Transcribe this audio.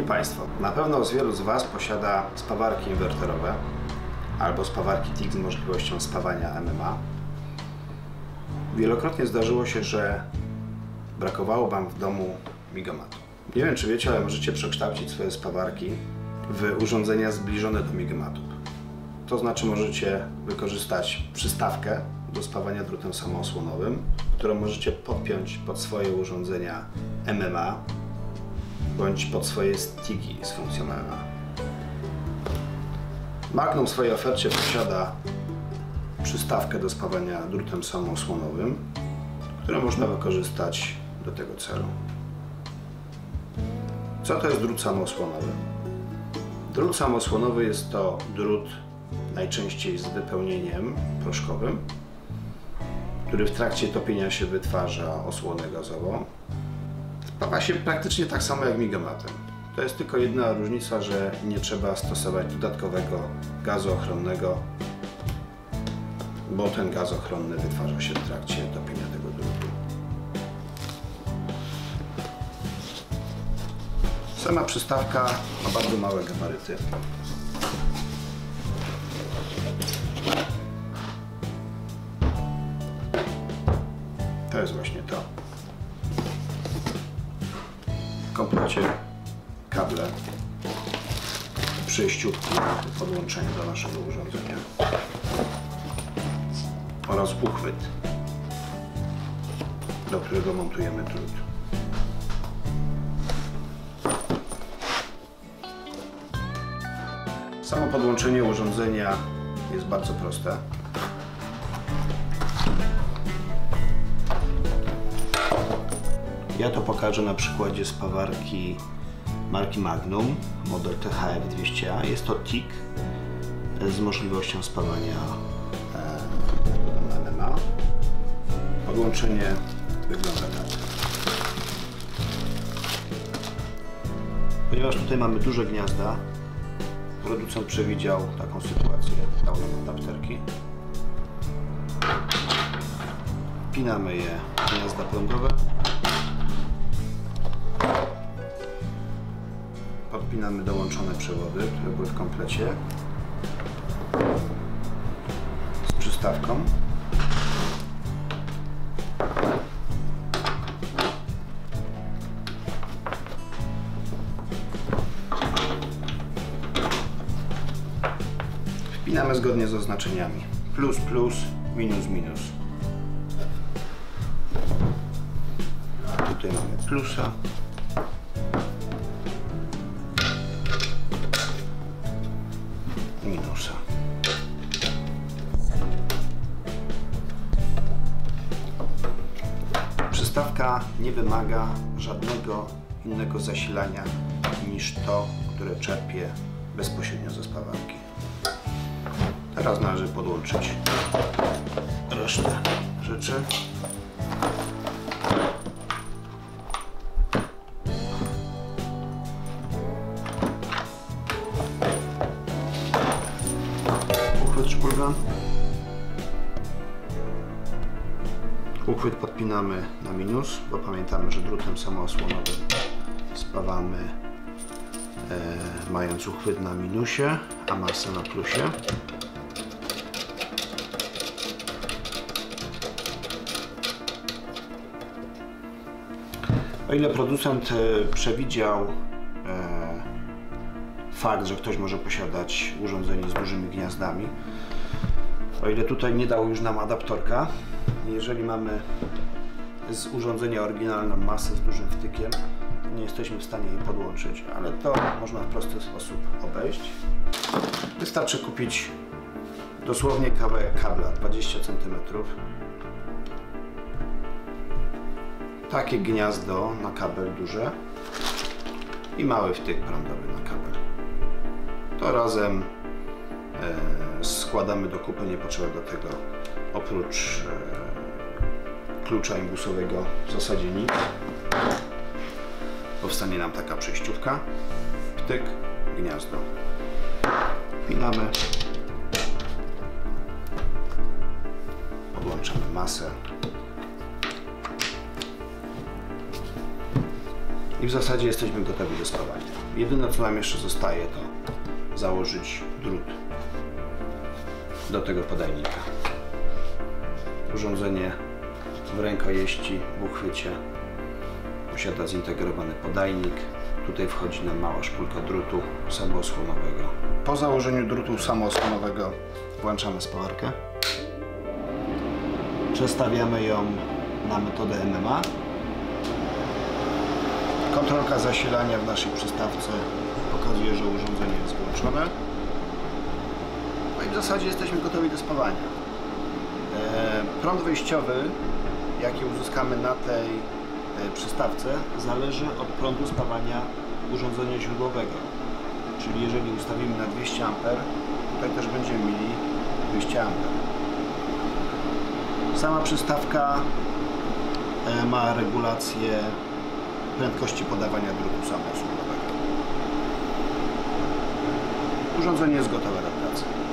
Państwo, na pewno wielu z Was posiada spawarki inwerterowe albo spawarki TIG z możliwością spawania MMA. Wielokrotnie zdarzyło się, że brakowało Wam w domu migamatu. Nie wiem, czy wiecie, ale możecie przekształcić swoje spawarki w urządzenia zbliżone do migamatów. To znaczy możecie wykorzystać przystawkę do spawania drutem samoosłonowym, którą możecie podpiąć pod swoje urządzenia MMA bądź pod swoje TIG-i z funkcją MMA. Magnum w swojej ofercie posiada przystawkę do spawania drutem samoosłonowym, którą można wykorzystać do tego celu. Co to jest drut samoosłonowy? Drut samoosłonowy jest to drut najczęściej z wypełnieniem proszkowym, który w trakcie topienia się wytwarza osłonę gazową. Spawa się praktycznie tak samo jak migamatem. To jest tylko jedna różnica, że nie trzeba stosować dodatkowego gazu ochronnego, bo ten gaz ochronny wytwarza się w trakcie topienia tego drutu. Sama przystawka ma bardzo małe gabaryty. To jest właśnie to. W komplecie kable, przejściówki do podłączenia do naszego urządzenia oraz uchwyt, do którego montujemy drut. Samo podłączenie urządzenia jest bardzo proste. Ja to pokażę na przykładzie spawarki marki Magnum, model THF200A. Jest to TIG z możliwością spawania metodą MMA. Podłączenie wygląda tak. Ponieważ tutaj mamy duże gniazda, producent przewidział taką sytuację, dał nam adapterki. Wpinamy je w gniazda prądowe. Podpinamy dołączone przewody, które były w komplecie z przystawką. Wpinamy zgodnie z oznaczeniami plus plus, minus minus. Tutaj mamy plusa. Minusa. Przystawka nie wymaga żadnego innego zasilania niż to, które czerpie bezpośrednio ze spawarki. Teraz należy podłączyć resztę rzeczy. Uchwyt podpinamy na minus, bo pamiętamy, że drutem samoosłonowym spawamy mając uchwyt na minusie, a masę na plusie. O ile producent przewidział fakt, że ktoś może posiadać urządzenie z dużymi gniazdami, o ile tutaj nie dał już nam adaptorka, jeżeli mamy z urządzenia oryginalną masę z dużym wtykiem, to nie jesteśmy w stanie jej podłączyć, ale to można w prosty sposób obejść. Wystarczy kupić dosłownie kawałek kabla 20 cm, takie gniazdo na kabel duże i mały wtyk prądowy na kabel. To razem składamy do kupy, nie potrzeba do tego oprócz klucza imbusowego w zasadzie nic. Powstanie nam taka przejściówka, wtyk, gniazdo. Wpinamy, podłączamy masę i w zasadzie jesteśmy gotowi do spawania. Jedyne co nam jeszcze zostaje to założyć drut do tego podajnika. Urządzenie w rękojeści, w uchwycie posiada zintegrowany podajnik. Tutaj wchodzi nam mała szpulka drutu samoosłonowego. Po założeniu drutu samoosłonowego włączamy spawarkę. Przestawiamy ją na metodę MMA. Kontrolka zasilania w naszej przystawce pokazuje, że urządzenie jest włączone. No i w zasadzie jesteśmy gotowi do spawania. Prąd wejściowy, jaki uzyskamy na tej przystawce, zależy od prądu spawania urządzenia źródłowego. Czyli jeżeli ustawimy na 200 A, tutaj też będziemy mieli 200 A. Sama przystawka ma regulację prędkości podawania drutu samoosłonowego. Urządzenie jest gotowe do pracy.